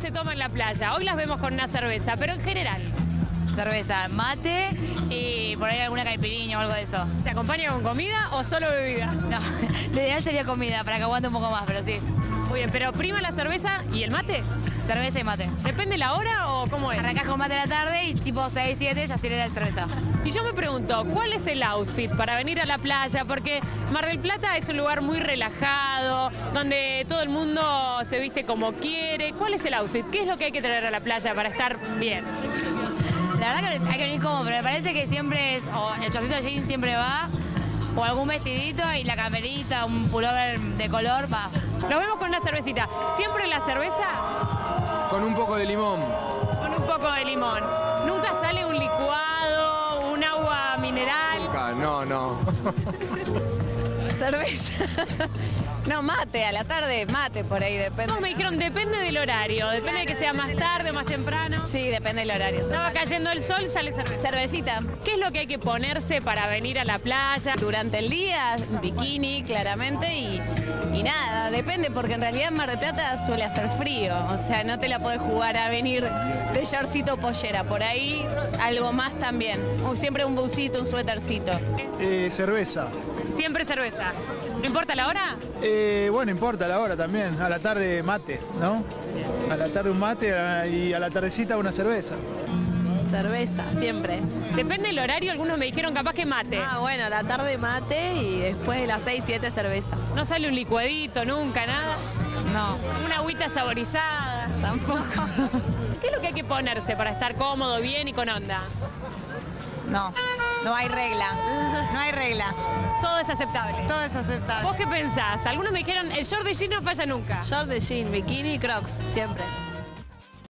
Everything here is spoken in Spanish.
se toma en la playa? Hoy las vemos con una cerveza, pero en general. Cerveza, mate y por ahí alguna caipirinha o algo de eso. ¿Se acompaña con comida o solo bebida? No, lo ideal sería comida para que aguante un poco más, pero sí. Muy bien, pero prima la cerveza y el mate. Cerveza y mate. ¿Depende la hora o cómo es? Arrancás con mate a la tarde y tipo 6, 7 ya acelera la cerveza. Y yo me pregunto, ¿cuál es el outfit para venir a la playa? Porque Mar del Plata es un lugar muy relajado, donde todo el mundo se viste como quiere. ¿Cuál es el outfit? ¿Qué es lo que hay que traer a la playa para estar bien? La verdad que hay que venir cómodo, pero me parece que siempre es, o el chorcito de jeans siempre va, o algún vestidito y la camerita, un pullover de color va. Nos vemos con una cervecita. ¿Siempre la cerveza? Con un poco de limón. Con un poco de limón. ¿Nunca sale un licuado, un agua mineral? No. Cerveza. No, mate, a la tarde, mate por ahí, depende. Todos me dijeron, depende del horario, depende de que sea más tarde o más temprano. Sí, depende del horario. Estaba cayendo el sol, sale cerveza. Cervecita. ¿Qué es lo que hay que ponerse para venir a la playa? Durante el día, bikini, claramente, y nada, depende, porque en realidad en Mar del Plata suele hacer frío. O sea, no te la podés jugar a venir de shortcito o pollera. Por ahí, algo más también. O siempre un busito, un suétercito. Cerveza. Siempre cerveza. ¿No importa la hora? Bueno, importa la hora también. A la tarde mate, ¿no? A la tarde un mate y a la tardecita una cerveza. Cerveza, siempre. Depende del horario, algunos me dijeron capaz que mate. Ah, bueno, a la tarde mate y después de las 6, 7 cerveza. No sale un licuadito, nunca, nada. No, Una agüita saborizada. tampoco. ¿Qué es lo que hay que ponerse para estar cómodo, bien y con onda? No hay regla, no hay regla. Todo es aceptable. Todo es aceptable. ¿Vos qué pensás? Algunos me dijeron, el short de jean no falla nunca. Short de jean, bikini, crocs, siempre.